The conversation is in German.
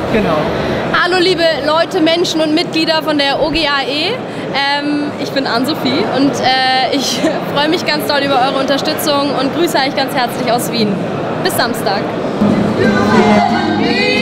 Genau. Hallo liebe Leute, Menschen und Mitglieder von der OGAE. Ich bin Sophie und ich freue mich ganz doll über eure Unterstützung und grüße euch ganz herzlich aus Wien. Bis Samstag.